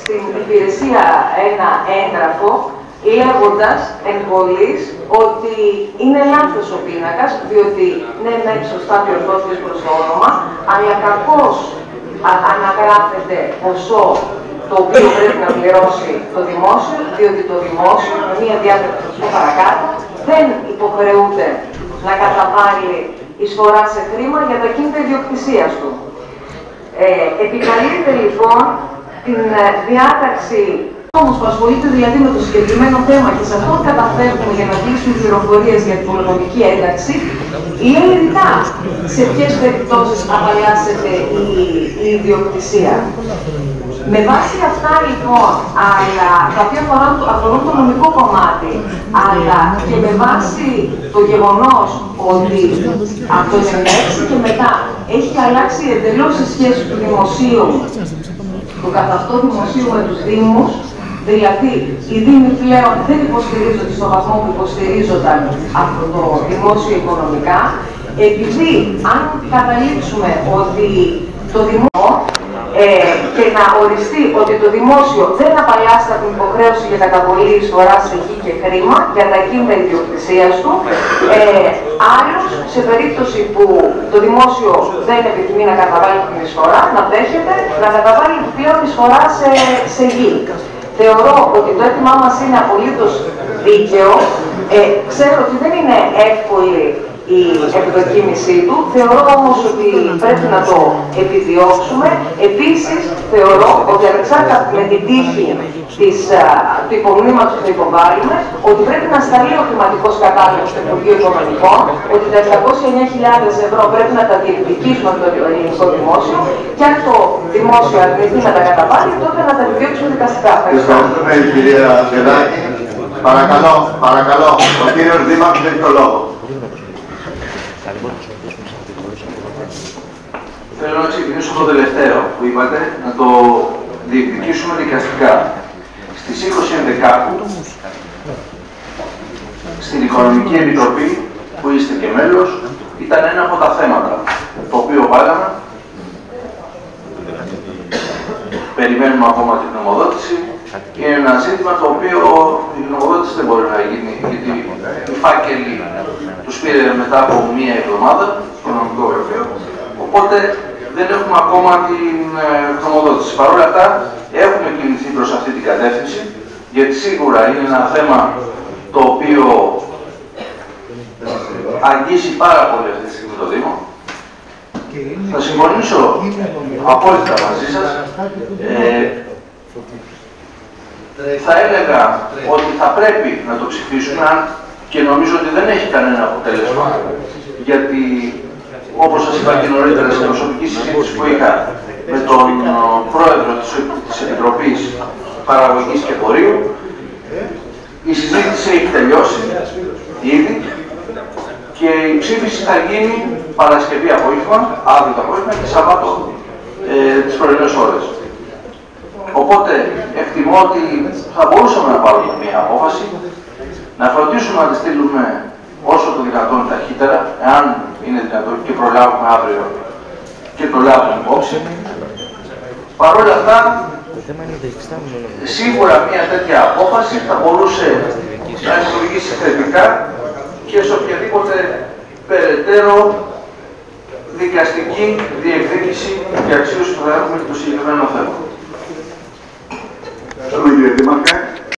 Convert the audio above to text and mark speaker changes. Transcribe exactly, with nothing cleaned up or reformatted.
Speaker 1: στην υπηρεσία ένα έγγραφο λέγοντας εν πωλής ότι είναι λάθος ο πίνακας, διότι ναι, ναι, σωστά διορθώθηκε προς το όνομα, αλλά κακώς αναγράφεται ποσό το οποίο πρέπει να πληρώσει το δημόσιο, διότι το δημόσιο, με μία διάταξη στο παρακάτω, δεν υποχρεούται να καταβάλει εισφορά σε χρήμα για τα κίνητα ιδιοκτησίας του. Ε, επικαλείται λοιπόν την διάταξη όμως που ασχολείται δηλαδή με το συγκεκριμένο θέμα και σε αυτό καταφέρνουμε για να κλείσουμε πληροφορίες για την πολυκομική ένταξη, λέει ρητά σε ποιες περιπτώσεις απαλλάσσεται η, η ιδιοκτησία. Με βάση αυτά λοιπόν, αλλά τα οποία αφορούν, αφορούν το νομικό κομμάτι, αλλά και με βάση το γεγονός ότι από το ενενήντα έξι και μετά έχει αλλάξει εντελώς η σχέση του δημοσίου, του καθ' αυτό δημοσίου με τους Δήμους, δηλαδή, οι Δήμοι πλέον δεν υποστηρίζονται στο βαθμό που υποστηρίζονταν από το δημόσιο οικονομικά, επειδή αν καταλήξουμε ότι το δημόσιο ε, και να οριστεί ότι το δημόσιο δεν απαλλάσσεται από την υποχρέωση για καταβολή εισφορά σε γη και χρήμα για τα κίνητα ιδιοκτησίας του, ε, άλλως, σε περίπτωση που το δημόσιο δεν επιθυμεί να καταβάλει την εισφορά, να δέχεται να καταβάλει πλέον εισφορά σε, σε γη. Θεωρώ ότι το αίτημά μας είναι απολύτως δίκαιο. Ε, ξέρω ότι δεν είναι εύκολη η εκδοκίμησή του. Θεωρώ όμως ότι πρέπει να το επιδιώξουμε. Επίσης, θεωρώ ότι ανεξάρτητα με την τύχη της, α, του υπομνήματος που θα υποβάλλουμε, ότι πρέπει να σταλεί ο χρηματικός κατάλογος στο Υπουργείο Οικονομικών, ότι τα επτακόσια εννέα χιλιάδες ευρώ πρέπει να τα διεκδικήσουμε από το ελληνικό δημόσιο και αν το δημόσιο αρνηθεί να τα καταβάλει, τότε να τα επιδιώξουμε δικαστικά.
Speaker 2: Ευχαριστούμε, κυρία Δεδάκη. Παρακαλώ, παρακαλώ, ο κύριος Δήμαρχος έχει το λόγο.
Speaker 3: Θέλω να ξεκινήσω το τελευταίο που είπατε, να το διεκδικήσουμε δικαστικά. Στις είκοσι ενδεκάτου, στην Οικονομική Επιτροπή, που είστε και μέλος, ήταν ένα από τα θέματα το οποίο βάλαμε. Περιμένουμε ακόμα την νομοδότηση. Είναι ένα ζήτημα το οποίο η νομοδότηση δεν μπορεί να γίνει, γιατί οι φάκελοι τους πήρε μετά από μία εβδομάδα στο νομικό γραφείο, οπότε δεν έχουμε ακόμα την νομοδότηση. Παρ' όλα αυτά, έχουμε κινηθεί προς αυτή την κατεύθυνση, γιατί σίγουρα είναι ένα θέμα το οποίο αγγίζει πάρα πολύ αυτή τη στιγμή το Δήμο. Θα συμφωνήσω απόλυτα μαζί σας. Ε, θα έλεγα ότι θα πρέπει να το ψηφίσουμε, αν και νομίζω ότι δεν έχει κανένα αποτέλεσμα, γιατί όπως σας είπα και νωρίτερα στην προσωπική συζήτηση που είχα με τον πρόεδρο της Επιτροπής Παραγωγής και Εμπορίου, η συζήτηση έχει τελειώσει ήδη και η ψήφιση θα γίνει Παρασκευή απόγευμα, αύριο το απόγευμα και Σαββάτο ε, τις πρωινές ώρες. Οπότε εκτιμώ ότι θα μπορούσαμε να πάρουμε μια απόφαση, να φροντίσουμε να τη στείλουμε όσο το δυνατόν ταχύτερα, εάν είναι δυνατόν και προλάβουμε αύριο και το λάβουμε υπόψη. Παρ' όλα αυτά, σίγουρα μια τέτοια απόφαση θα μπορούσε να λειτουργήσει θετικά και σε οποιαδήποτε περαιτέρω δικαστική διεκδίκηση και αξίωση που θα έχουμε και το συγκεκριμένο θέμα.
Speaker 2: Ευχαριστούμε, κύριε Δήμαρχε.